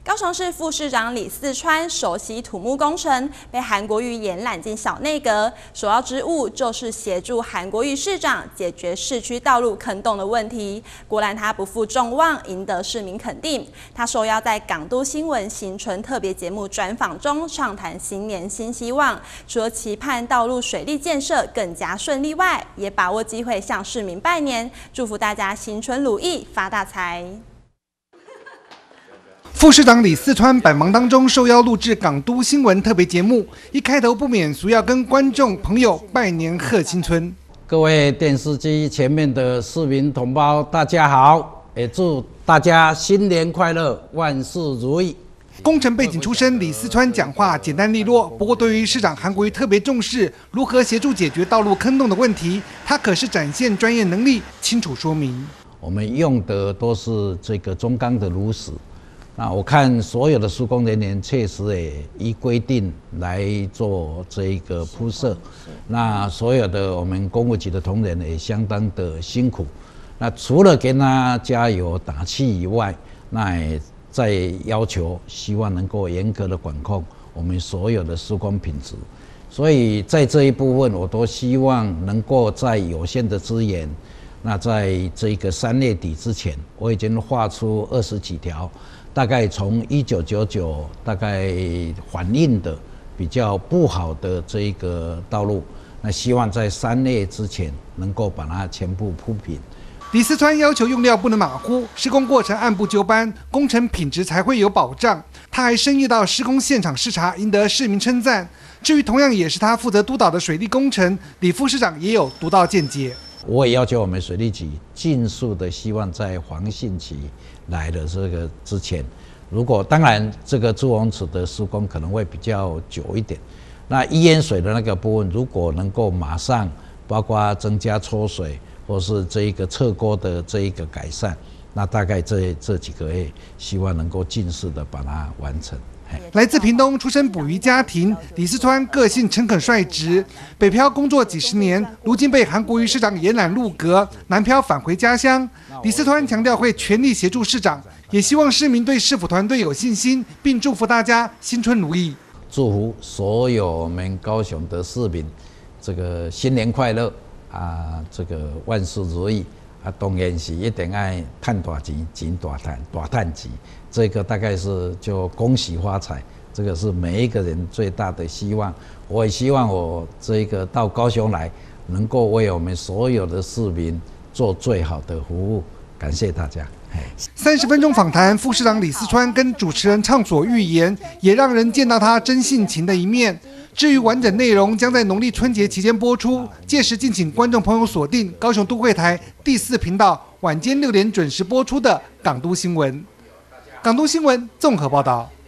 高雄市副市长李四川熟悉土木工程，被韩国瑜延揽进小内阁，首要之务就是协助韩国瑜市长解决市区道路坑洞的问题。果然他不负众望，赢得市民肯定。他受邀在港都新闻新春特别节目专访中畅谈新年新希望，除了期盼道路水利建设更加顺利外，也把握机会向市民拜年，祝福大家新春如意，发大财。 副市长李四川百忙当中受邀录制港都新闻特别节目，一开头不免俗要跟观众朋友拜年贺新春。 各位电视机前面的市民同胞，大家好，也祝大家新年快乐，万事如意。 工程背景出身，李四川讲话简单利落，不过对于市长韩国瑜特别重视如何协助解决道路坑洞的问题，他可是展现专业能力，清楚说明。 我们用的都是这个中钢的炉石。那我看所有的施工人员确实也依规定来做这个铺设，那所有的我们工务局的同仁也相当的辛苦。那除了给他加油打气以外，那也在要求希望能够严格的管控我们所有的施工品质。所以在这一部分，我都希望能够在有限的资源，那在这个3月底之前，我已经画出20几条。大概从1999大概反映的比较不好的这一个道路，那希望在3月之前能够把它全部铺平。 李四川要求用料不能马虎，施工过程按部就班，工程品质才会有保障。他还深夜到施工现场视察，赢得市民称赞。至于同样也是他负责督导的水利工程，李副市长也有独到见解。 我也要求我们水利局尽速的，希望在黄汛期来的这个之前，如果当然这个朱洪池的施工可能会比较久一点，那淹淹水的那个部分，如果能够马上，包括增加抽水或是这一个侧沟的这一个改善，那大概这几个月，希望能够尽速的把它完成。 来自屏东，出身捕鱼家庭，李四川个性诚恳率直，北漂工作几十年，如今被韩国瑜市长延揽入阁，南漂返回家乡。李四川强调会全力协助市长，也希望市民对市府团队有信心，并祝福大家新春如意。 祝福所有我们高雄的市民，这个新年快乐啊，这个万事如意。当然是一定要赚大钱，钱大赚钱，这个大概是就恭喜发财，这个是每一个人最大的希望。我也希望我这个到高雄来，能够为我们所有的市民做最好的服务。感谢大家。 30分钟访谈，副市长李四川跟主持人畅所欲言，也让人见到他真性情的一面。至于完整内容，将在农历春节期间播出，届时敬请观众朋友锁定高雄都会台第4频道晚间6点准时播出的港都新闻。港都新闻综合报道。